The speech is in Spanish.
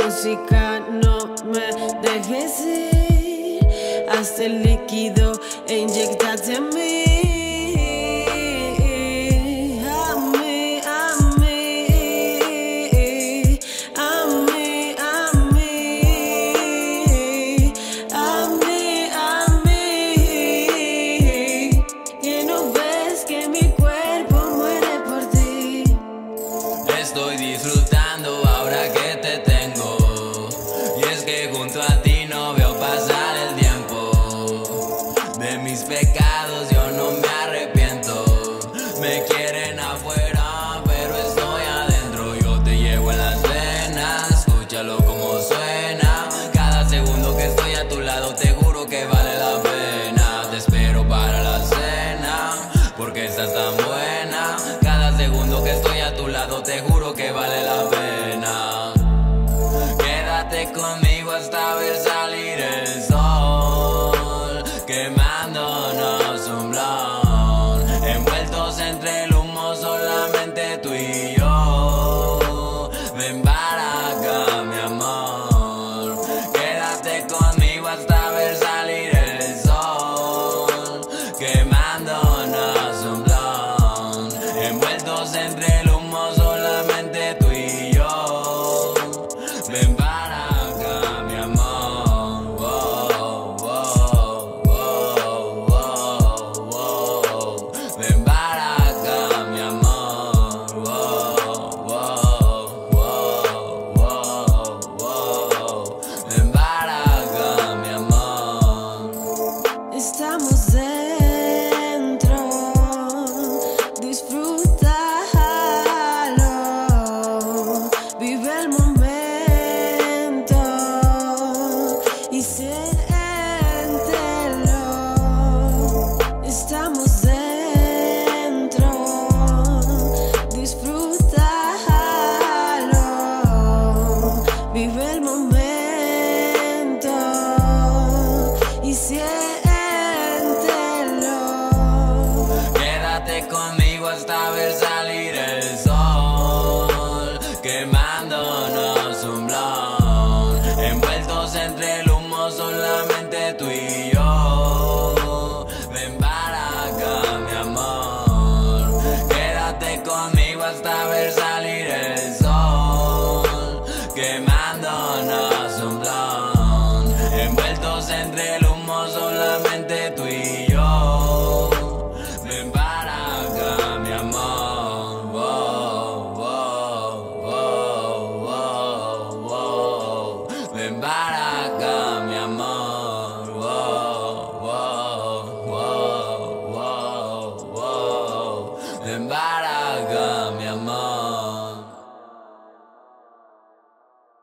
música, no me dejes ir. Haz el líquido e inyectate en mí. Estoy disfrutando ahora que te tengo, y es que junto a ti no veo pasar el tiempo. De mis pecados yo no me arrepiento. Me quieren afuera pero estoy adentro. Yo te llevo en las venas, escúchalo como suena. Cada segundo que estoy a tu lado te juro que vale la pena. Te espero para la cena porque estás tan buena. Cada segundo que estoy a tu lado te juro que vale la pena. Quédate conmigo hasta ver salir el sol, quemándonos un blon, envueltos entre el humo solamente tú y yo. Ven para acá mi amor, quédate conmigo hasta ver salir el sol, quemándonos un blon, envueltos entre el humo solamente tú y yo. Ven para acá mi amor, oh, oh, oh, oh, oh. Ven para acá mi amor, oh, oh, oh, oh, oh. Ven para acá mi amor. Estamos dentro, disfrútalo, vive el momento y siéntelo. Estamos dentro, disfrútalo, vive el momento y siéntelo. Quédate conmigo hasta ver salir el sol, quemándonos un blon, envueltos entre el humo solamente tú y yo. Ven para acá mi amor, quédate conmigo hasta ver salir el sol, quemándonos un blon, envueltos entre el humo solamente tú y yo. Ven para acá mi amor, oh, oh, oh, oh, oh. Ven para acá mi amor, oh, oh, oh, oh, oh. Ven para acá.